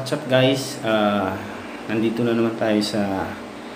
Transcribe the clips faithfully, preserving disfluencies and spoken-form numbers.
What's up guys? Uh, nandito na naman tayo sa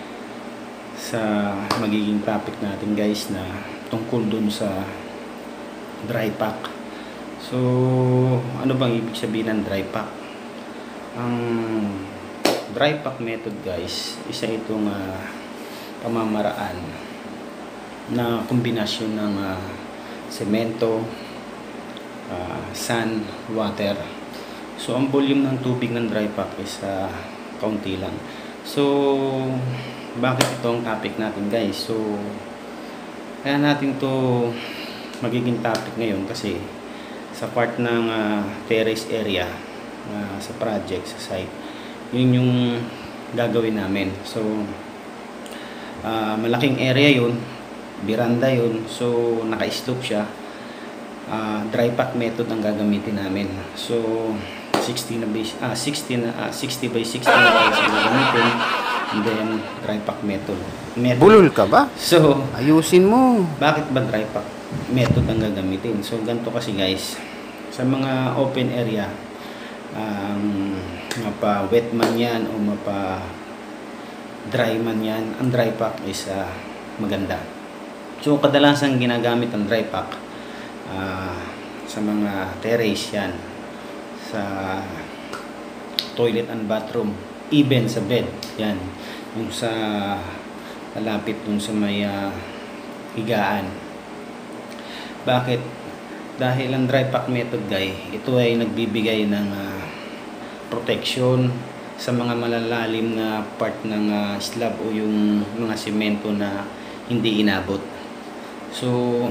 sa magiging topic natin guys na tungkol dun sa dry pack. So, ano bang ibig sabihin ng dry pack? Ang dry pack method guys, isa itong uh, pamamaraan na kombinasyon ng uh, semento, uh, sand, water. So, ang volume ng tubig ng dry pack is uh, kaunti lang. So, bakit ito ang topic natin guys? So, kaya natin to magiging topic ngayon kasi sa part ng uh, terrace area uh, sa project, sa site, yun yung gagawin namin. So, uh, malaking area yun, veranda yun, so naka-slope siya. Uh, dry pack method ang gagamitin namin. So, sixty na base, ah, sixty na, ah, sixty by sixty na base ang gagamitin. And then, dry pack method. method. Bulol ka ba? So, ayusin mo. bakit ba dry pack method ang gagamitin? So, ganito kasi guys, sa mga open area, um, mapa wet man yan o mapa dry man yan, ang dry pack is uh, maganda. So, kadalasan ginagamit ang dry pack uh, sa mga terrace yan, sa toilet and bathroom, even sa bed yan, yung sa malapit dun sa may uh, higaan. Bakit? Dahil ang dry pack method guys, ito ay nagbibigay ng uh, protection sa mga malalalim na part ng uh, slab o yung mga semento na hindi inabot. So,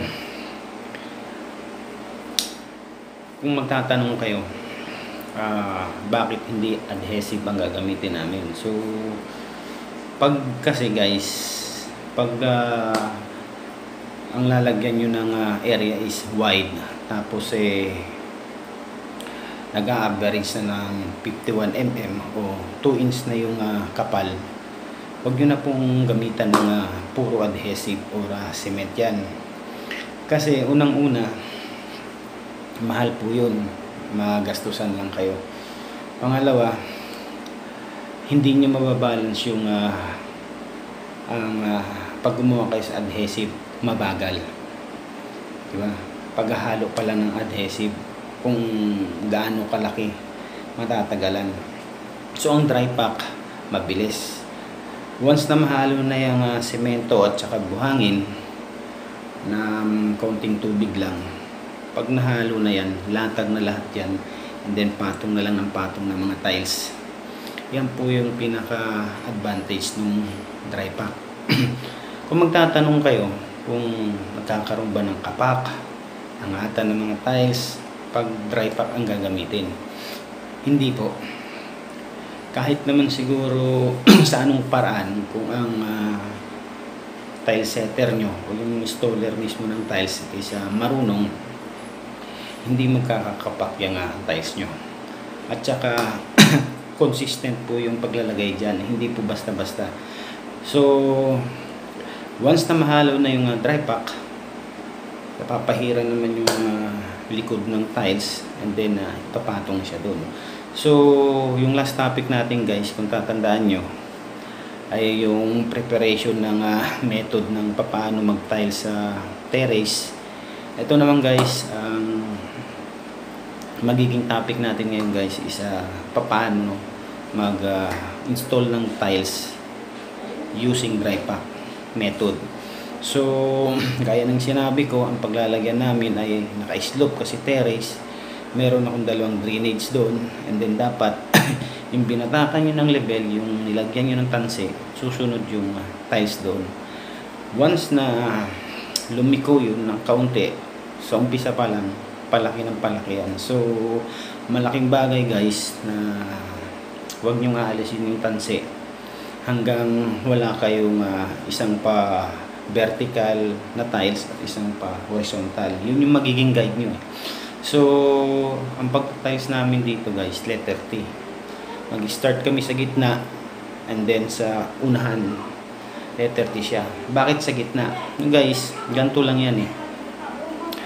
kung magtatanong kayo, Uh, bakit hindi adhesive ang gagamitin namin? So, pag kasi guys, pag uh, ang lalagyan nyo ng uh, area is wide, tapos eh nag-a-average na ng fifty-one millimeters o two inch na yung uh, kapal, huwag nyo na pong gamitan ng uh, puro adhesive or uh, cement yan. Kasi unang-una, mahal po yun, magastusan lang kayo. Pangalawa, hindi nyo mababalance yung uh, ang uh, pag gumawa kayo sa adhesive, mabagal, diba? Paghahalo pa lang ng adhesive, kung gaano kalaki, matatagalan. So ang dry pack, mabilis. Once na mahalo na yung uh, semento at saka buhangin na um, kaunting tubig lang, pag nahalo na yan, latag na lahat yan, and then patong na lang ng patong ng mga tiles. Yan po yung pinaka-advantage ng dry pack. Kung magtatanong kayo kung magkakaroon ba ng kapak, angatan ng mga tiles, pag dry pack ang gagamitin, hindi po. Kahit naman siguro sa anong paraan, kung ang uh, tile setter nyo o yung installer mismo ng tiles is uh, marunong, hindi magkakakapak yung uh, tiles nyo. At saka consistent po yung paglalagay dyan, hindi po basta-basta. So, once na mahalo na yung uh, dry pack, napapahira naman yung uh, likod ng tiles, and then uh, ipapatong siya dun. So, yung last topic natin guys, kung tatandaan nyo, ay yung preparation ng uh, method ng paano mag-tile sa terrace. Ito naman guys, ang um, magiging topic natin ngayon guys is uh, paano mag uh, install ng tiles using dry pack method. So, gaya ng sinabi ko, ang paglalagyan namin ay naka-slope kasi terrace. Meron akong dalawang drainage doon, and then dapat yung binatakan nyo ng level, yung nilagyan nyo ng tanse, susunod yung uh, tiles doon. Once na uh, lumiko yun ng kaunti, so umpisa pa lang, palaki ng palaki yan. So, malaking bagay guys na huwag nyo nga alisin yung tanse hanggang wala kayong uh, isang pa vertical na tiles at isang pa horizontal. Yun yung magiging guide nyo. So, ang pag-tiles namin dito guys, letter T. Mag-start kami sa gitna, and then sa unahan, letter T siya. Bakit sa gitna? Guys, ganito lang yan eh.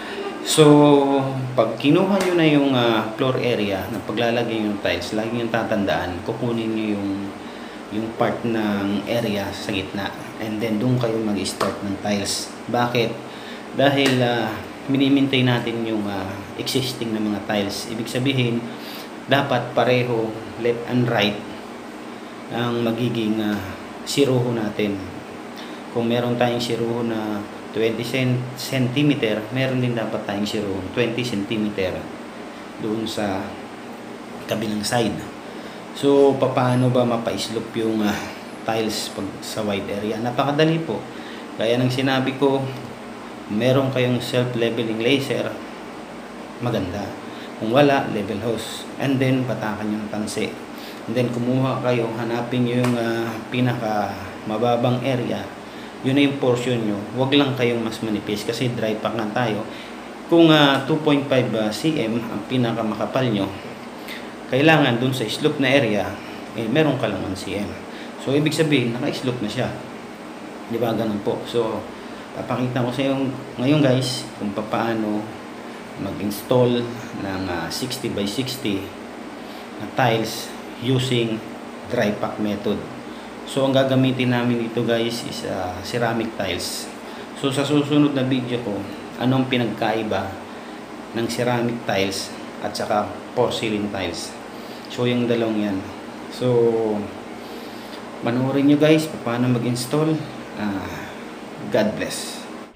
So, pag kinuha nyo na yung uh, floor area na paglalagay yung tiles, lagi yung tatandaan, kukunin nyo yung, yung part ng area sa gitna. And then, doon kayo mag-start ng tiles. Bakit? Dahil uh, minimintay natin yung uh, existing na mga tiles. Ibig sabihin, dapat pareho left and right ang magiging uh, siruho natin. Kung meron tayong siruho na twenty centimeter, meron din dapat tayong siruho twenty centimeter doon sa kabilang side. So, paano ba mapa-slope yung uh, tiles pag sa wide area? Napakadali po. Kaya nang sinabi ko, meron kayong self-leveling laser, maganda. Kung wala, level hose. And then, patakan yung tansi. And then, kumuha kayo, hanapin nyo yung uh, pinaka mababang area. Yun na yung portion nyo. Huwag lang kayong mas manipis kasi dry pack nga tayo. Kung uh, two point five centimeters ang pinaka makapal nyo, kailangan dun sa slope na area, eh, meron ka lang one centimeter. So, ibig sabihin, naka-slope na siya. Di ba? Ganun po. So, papakita ko sa inyo ngayon guys, kung paano mag-install ng uh, sixty by sixty na tiles using dry pack method. So, ang gagamitin namin dito guys is uh, ceramic tiles. So, sa susunod na video ko, anong pinagkaiba ng ceramic tiles at saka porcelain tiles. So, yung dalawang yan. So, panoorin nyo guys paano mag-install. Uh, God bless.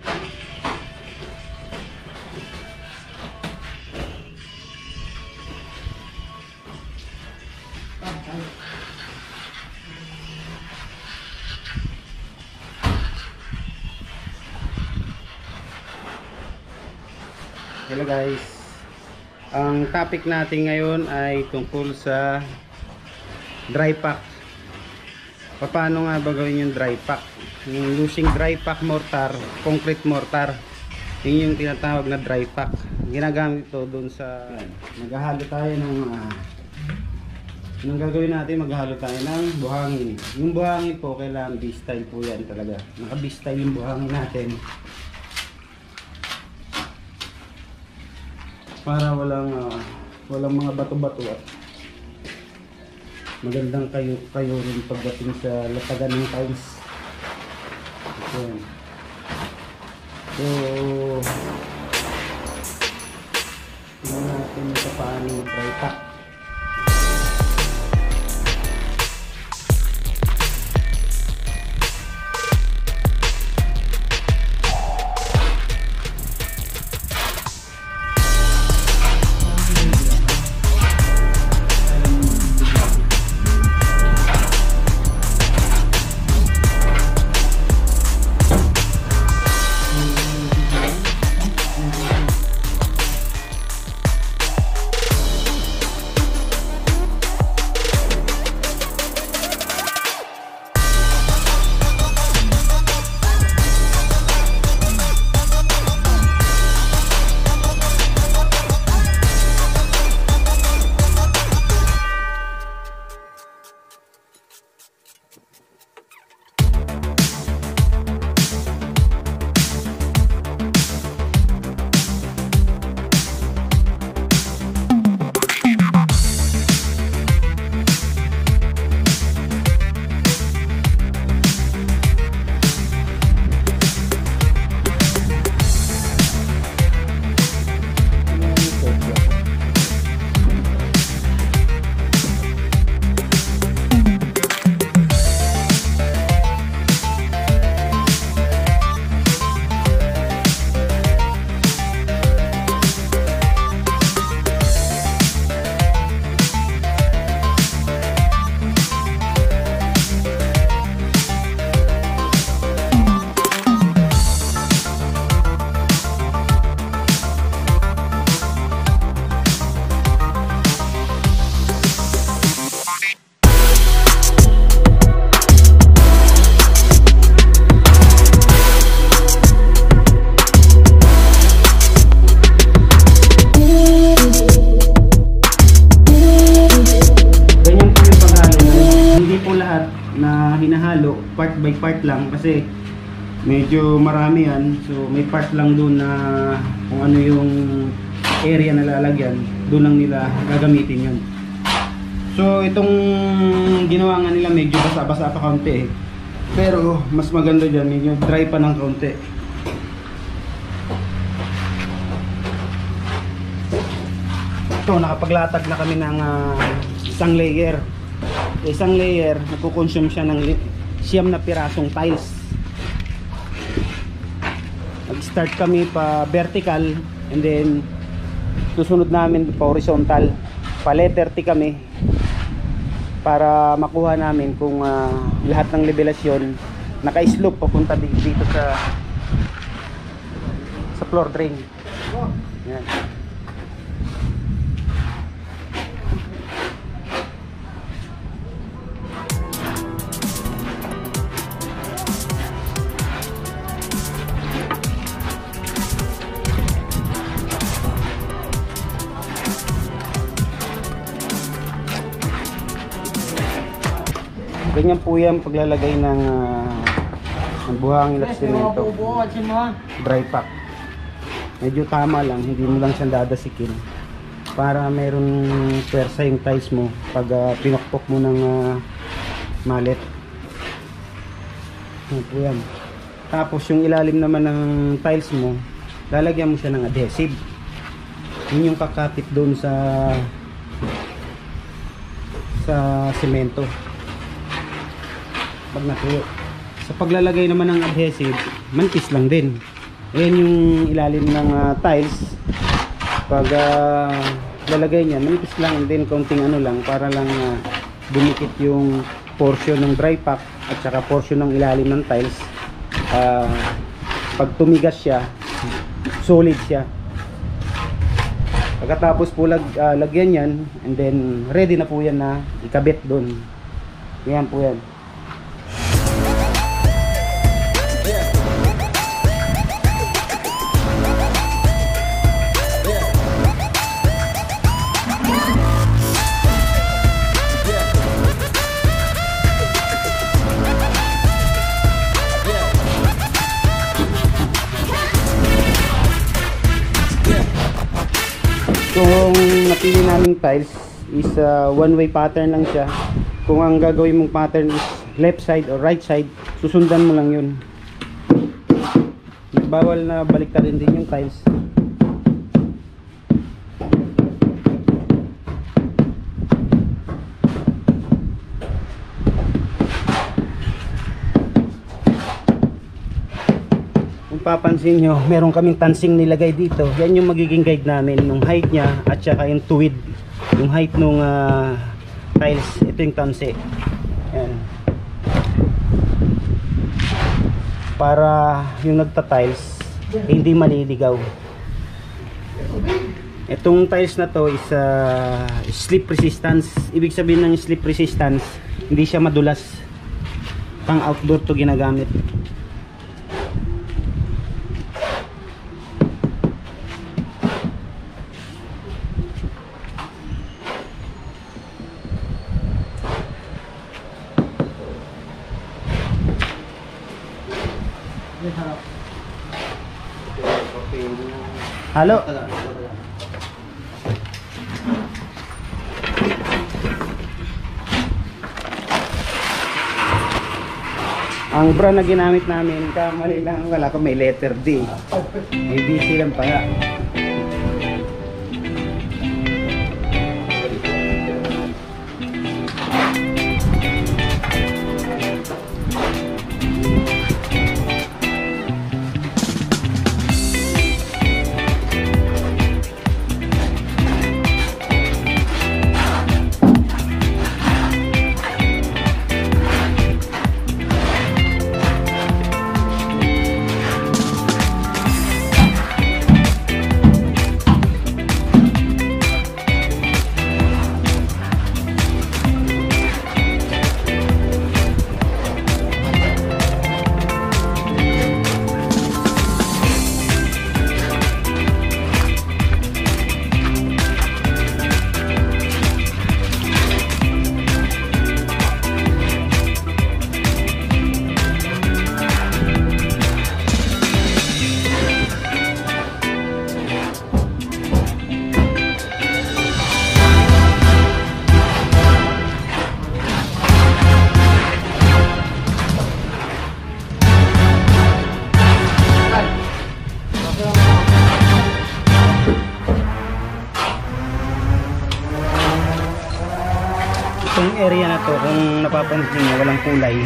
Hello guys, ang topic natin ngayon ay tungkol sa dry pack. Paano nga ba gawin yung dry pack? Yung using dry pack mortar, concrete mortar, yun yung tinatawag na dry pack. Ginagamit ito dun sa maghahalo tayo ng uh, anong gagawin natin, maghahalo tayo ng buhangin. Yung buhangin po kailangan B-style po yan talaga, naka B-style yung buhangin natin para walang uh, walang mga bato-bato at magandang kayo kayo rin pagdating sa latagan ng tiles. Ayan. So, tingnan natin sa paano dry pack. part by part lang kasi medyo marami yan. So may part lang doon na kung ano yung area na lalagyan, doon lang nila gagamitin yun. So itong ginawa nga nila medyo basa-basa pa kaunti eh. Pero mas maganda dyan, medyo dry pa ng kaunti. Ito, nakapaglatag na kami ng uh, isang layer. Isang layer, nagkukonsume siya ng siyam na pirasong tiles. Nag-start kami pa vertical and then susunod namin pa horizontal. Pa letter T kami para makuha namin kung uh, lahat ng levelasyon naka-slope papunta dito sa sa floor drain. Yan. Ganyan po yan paglalagay ng, uh, ng buhangin at semento. Dry pack. Medyo tama lang, hindi mo lang siya dadasikin. Para mayroong pwersa yung tiles mo pag uh, pinokpok mo ng uh, mallet. Yan po yan. Tapos yung ilalim naman ng tiles mo, lalagyan mo siya ng adhesive. Yun yung kakapit doon sa sa semento. Pag natuyo. Sa paglalagay naman ng adhesive, mantis lang din. Ayan yung ilalim ng uh, tiles. Pag uh, lalagay niya, mantis lang din, kaunting ano lang para lang uh, dumikit yung portion ng dry pack at saka portion ng ilalim ng tiles. Uh, pag tumigas siya, solid siya. Pagkatapos po lag, uh, lagyan yan, and then ready na po yan na ikabit doon. Yan po yan. Kung napili naming tiles is uh, one way pattern lang siya. Kung ang gagawin mong pattern is left side or right side, susundan mo lang yun. Bawal na baliktarin din yung tiles. Papansin nyo, meron kaming tansing nilagay dito. Yan yung magiging guide namin, yung height niya at saka yung tuwid, yung height ng uh, tiles. Ito yung tansi. Yan. Para yung nagta-tiles eh, hindi maliligaw. Itong tiles na to is uh, slip resistance. Ibig sabihin ng slip resistance, hindi siya madulas. Pang outdoor to ginagamit. Halo. Ang brand na ginamit namin, kamali lang, wala ko may letter D. A B C lang pala. mapapansin nyo, walang kulay.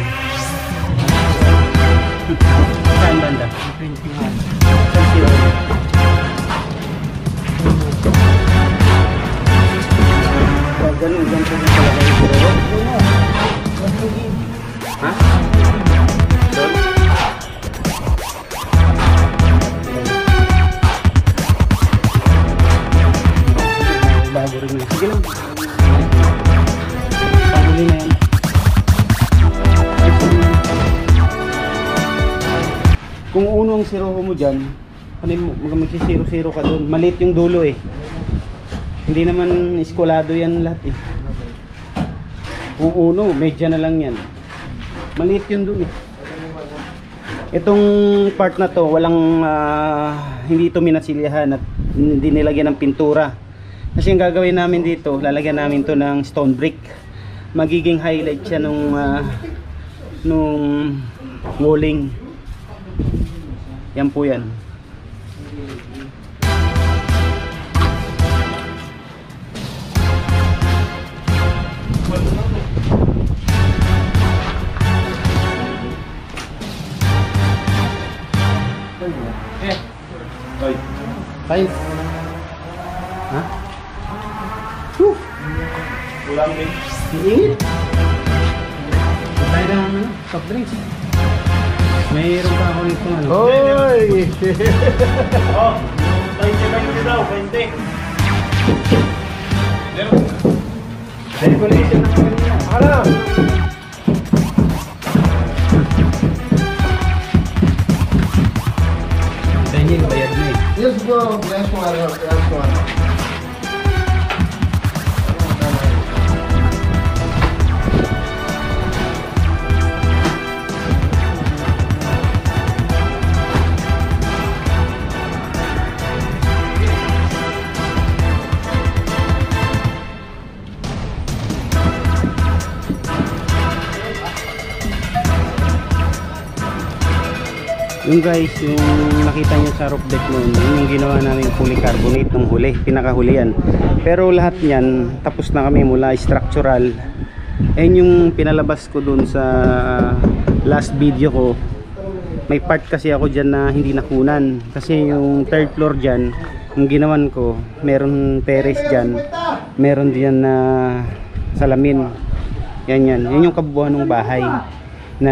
Saan banda? twenty-one. Ganun, ganun po yung talaga yung zero. Ha? Doon? Bago rin yun. Sige lang. Pahuli na yan. Kung uno ang siroho mo dyan, magsisiro-siro ka doon. Maliit yung dulo eh. Hindi naman eskolado yan lahat eh. Kung uno, medya na lang yan. Maliit yun doon eh. Itong part na to, walang uh, hindi ito minasilyahan at hindi nilagyan ng pintura. Kasi ang gagawin namin dito, lalagyan namin to ng stone brick. Magiging highlight siya nung uh, nung walling. Yan po yan. Five. Ha? Whew. Ulang din. Iingit. Tayo na ano, soft drinks. Mayroon pa ako nito ano. Hoy! Oh, twenty, twenty daw, twenty. Meron na. Regulation na kanina. Alam! Daniel, bayad na eh. Yes bro, last one, last one. Yung guys, yung nakita nyo sa roof deck noon, yun yung ginawa namin polycarbonate nung huli, pinakahuli yan. Pero lahat yan, tapos na kami mula structural. Ayun yung pinalabas ko dun sa last video ko. May part kasi ako dyan na hindi nakunan. Kasi yung third floor dyan, yung ginawan ko, meron terrace dyan, meron dyan na salamin. Yan yan, yun yung kabuuan ng bahay na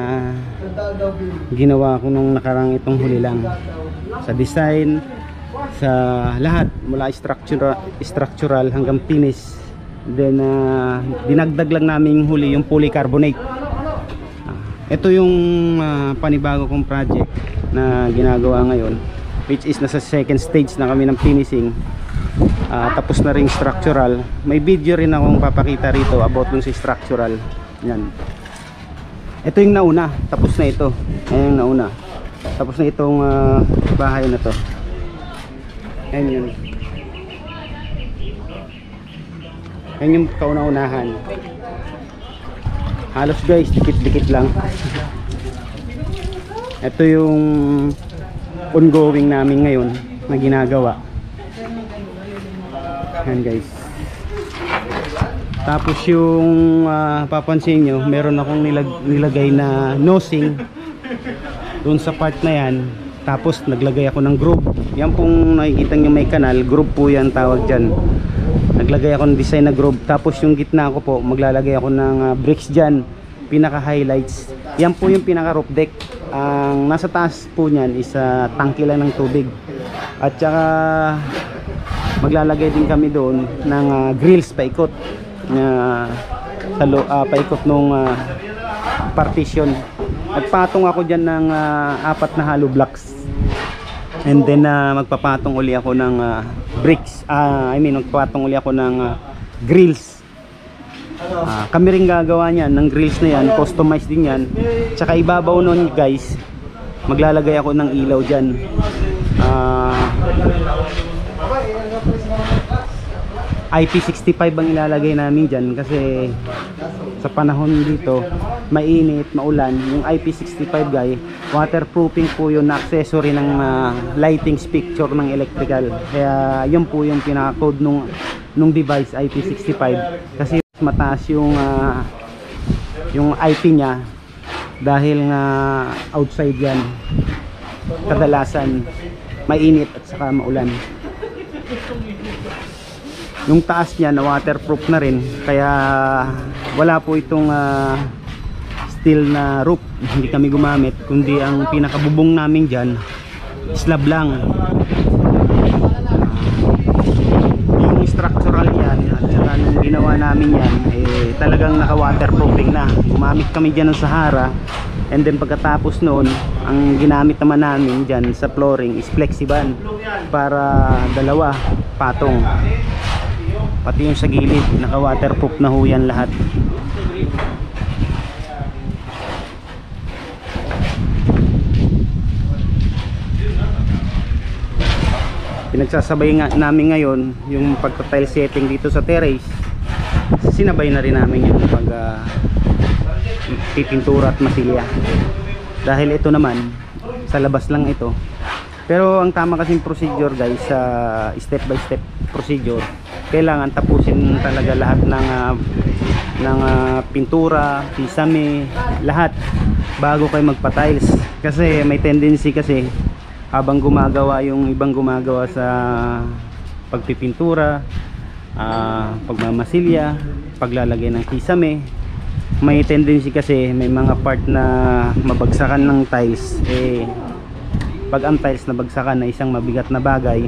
ginawa ko nung nakarang itong huli lang, sa design, sa lahat mula structural, structural hanggang finish. Then uh, dinagdag lang namin huli yung polycarbonate. uh, ito yung uh, panibago kong project na ginagawa ngayon, which is nasa second stage na kami ng finishing. Uh, tapos na rin structural. May video rin akong papakita rito about dun si structural. Yan. Ito yung nauna, tapos na ito. Ayan yung nauna. Tapos na itong uh, bahay na to. Ayan yun. Ayan yung kauna-unahan. Halos guys, dikit-dikit lang. Ito yung ongoing namin ngayon na ginagawa. Ayan guys. Tapos yung uh, papansin nyo, meron akong nilag nilagay na nosing doon sa part na yan. Tapos naglagay ako ng groove. Yan pong nakikita nyo may kanal, groove po yan tawag dyan. Naglagay ako ng design na groove. Tapos yung gitna ko po, maglalagay ako ng uh, bricks dyan, pinaka highlights. Yan po yung pinaka roof deck. Ang nasa taas po nyan is uh, tangki lang ng tubig. At saka maglalagay din kami doon ng uh, grills paikot na sa uh, paikot nung uh, partition. Nagpatong ako dyan ng uh, apat na hollow blocks, and then uh, magpapatong uli ako ng uh, bricks, uh, I mean magpapatong uli ako ng uh, grills. uh, kami rin gagawa niyan ng grills na yan, customized din yan. Tsaka ibabaw nun guys, maglalagay ako ng ilaw dyan. uh, I P sixty-five ang ilalagay namin dyan kasi sa panahon dito mainit, maulan. Yung I P sixty-five guy, waterproofing po yun na accessory ng uh, lighting fixture ng electrical. Kaya yun po yung pinaka-code nung, nung device, I P sixty-five. Kasi mataas yung uh, yung I P niya, dahil nga outside yan, kadalasan mainit at saka maulan. Yung taas niya na waterproof na rin, kaya wala po itong uh, steel na roof, hindi kami gumamit, kundi ang pinakabubong namin dyan slab lang. Yung structural yan at saka nung ginawa namin yan, eh, talagang naka waterproofing na. Gumamit kami dyan ng Sahara, and then pagkatapos noon, ang ginamit naman namin dyan sa flooring is Flexiban para dalawa patong, pati yung sa gilid naka waterproof na ho yan lahat. Pinagsasabay nga namin ngayon yung pagka-tile setting dito sa terrace, sinabay na rin namin yung pag uh, pipintura at masilya, dahil ito naman sa labas lang ito. Pero ang tama kasing procedure guys, sa uh, step by step procedure, kailangan tapusin talaga lahat ng uh, ng uh, pintura, pisame, lahat bago kayo magpa-tiles. Kasi may tendency kasi habang gumagawa yung ibang gumagawa sa pagpipintura, uh, pagmamasilya, paglalagay ng kisame, may tendency kasi may mga part na mabagsakan ng tiles. Eh, pag ang tiles na bagsakan na isang mabigat na bagay,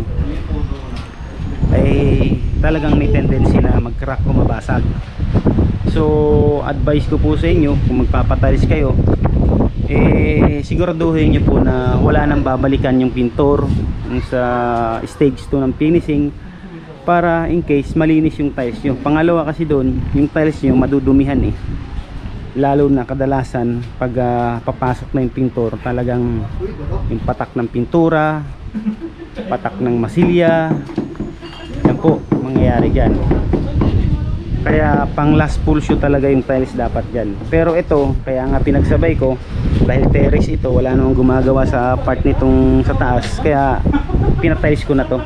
ay talagang may tendency na mag-crack o mabasag. So advice ko po sa inyo, kung magpapatiles kayo, eh siguraduhin nyo po na wala nang babalikan yung pintor sa stage two ng finishing, para in case malinis yung tiles nyo. Pangalawa kasi doon, yung tiles nyo madudumihan eh, lalo na kadalasan pag uh, papasok na yung pintor, talagang yung patak ng pintura, patak ng masilya, yan po mangyayari dyan. Kaya pang last full shoot talaga yung tiles dapat dyan. Pero ito, kaya nga pinagsabay ko, dahil terrace ito, wala namang gumagawa sa part nitong sa taas, kaya pinatiles ko na to.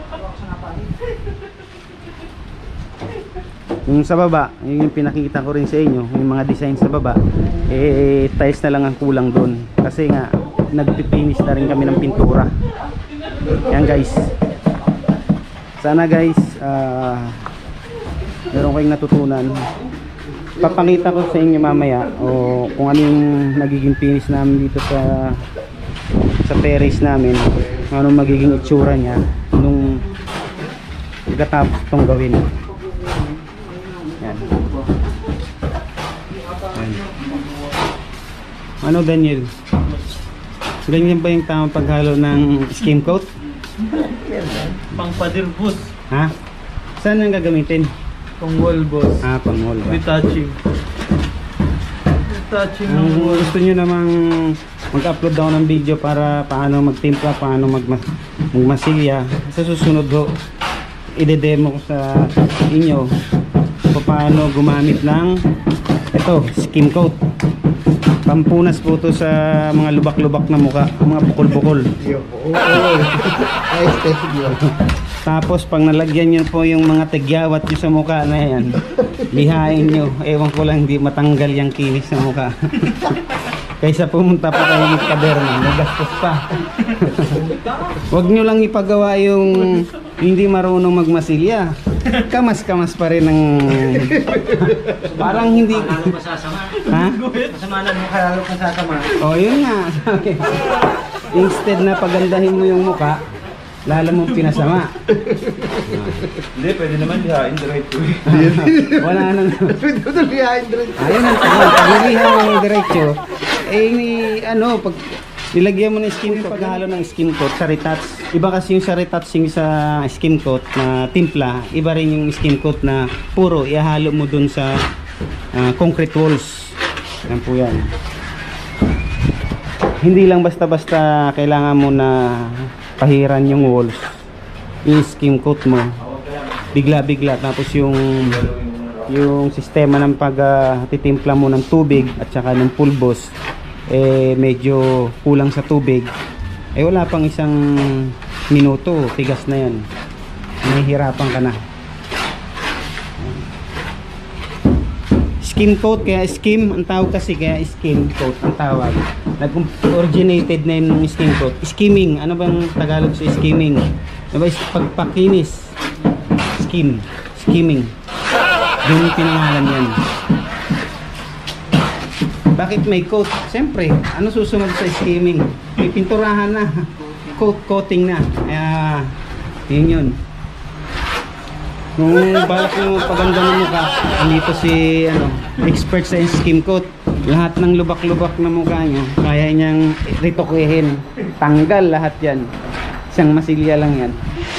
Yung sa baba, yung pinakita ko rin sa inyo, yung mga design sa baba, eh tiles na lang ang kulang doon, kasi nga nagpipinish na rin kami ng pintura. Yan guys, sana guys uh, meron kayong natutunan. Papakita ko sa inyo mamaya o kung ano yung nagiging finish namin dito sa sa terrace namin, ano magiging itsura niya nung pagkatapos itong gawin. Yan. Yan. Ano Daniel? Ganyan ba yung tamang paghalo ng skim coat? Pang padirpus. Ha? Saan yung gagamitin? Pang wall boss. Ah, pang wall ba? Retouching. Retouching ng Kung wall. gusto nyo namang mag-upload daw ng video para paano magtimpla, paano magmas magmasilya, sa susunod ho, ide-demo ko sa inyo kung paano gumamit ng ito, skim coat. Pampunas po to sa mga lubak-lubak na muka, mga bukol-bukol. Oo. Ayos kasi yun. Tapos pag nalagyan nyo po yung mga tigyawat nyo sa mukha na yan, lihain nyo. Ewan ko lang, hindi matanggal yung kinis sa mukha. Kaysa pumunta pa kayo magkaderma, nagastos pa. Huwag nyo lang ipagawa yung hindi marunong magmasilya. Kamas-kamas pa rin ng parang hindi Masasama. ha? Masama na mukha lalo kang sasama. O yun nga. Instead na pagandahin mo yung mukha, lalo mong pinasama. Hindi, pwede naman lihain diretso. Wala nang Pwede ko na lihain din. ayun ang tanong, paglilihan ng diretso, eh ni, ano, pag nilagyan mo ng skin coat, paghalo ng skin coat sa retouch, iba kasi yung sa retouching sa skin coat na timpla, iba rin yung skin coat na puro ihalo mo dun sa uh, concrete walls. Yan po yan. Hindi lang basta-basta kailangan mo na pahiran yung walls, i-skim coat mo bigla-bigla, tapos yung yung sistema ng pag-titimpla uh, mo ng tubig at saka ng pulbos eh medyo kulang sa tubig, eh wala pang isang minuto, tigas na yan, nahihirapan ka na. Skim coat, kaya skim ang tawag kasi, kaya skim coat ang tawag. Nag-originated na yun ng skim coat. Skimming, ano bang Tagalog sa skimming? Diba, pagpakinis. Skim, skimming. Doon yung pinangalan yan. Bakit may coat? Siyempre, ano susunod sa skimming? May pinturahan na. Coat, coating na. Kaya, yun yun. Kung balak nyo paganda ng mukha, andito si ano, expert sa skim coat. Lahat ng lubak-lubak na mukha nyo, kaya niyang ritokuhin. Tanggal lahat yan. Isang masilya lang yan.